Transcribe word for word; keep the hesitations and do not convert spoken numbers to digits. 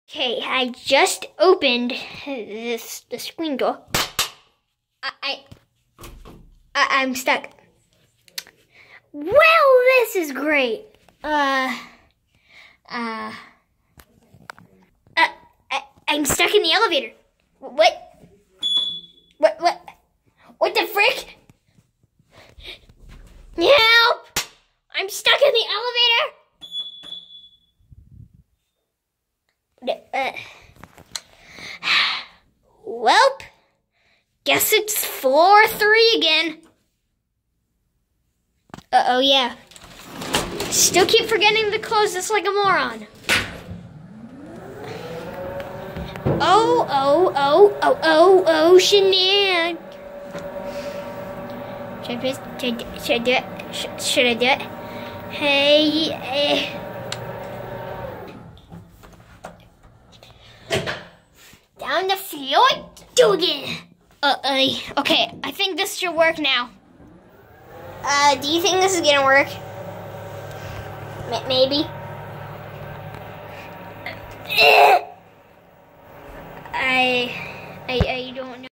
Okay, I just opened this the screen door. I, I, I I'm stuck. Well, this is great. Uh, uh, uh I, I'm stuck in the elevator. What? What? What? What the frick? Help! I'm stuck in the elevator. Uh, Welp, guess it's floor three again. Uh oh, yeah. Still keep forgetting to close this like a moron. Oh, oh, oh, oh, oh, oh, shenan. Should I, should, should I do it? Should, should I do it? Hey, eh. Down the floor, do again. Uh, uh, okay, I think this should work now. Uh, do you think this is gonna work? M- maybe.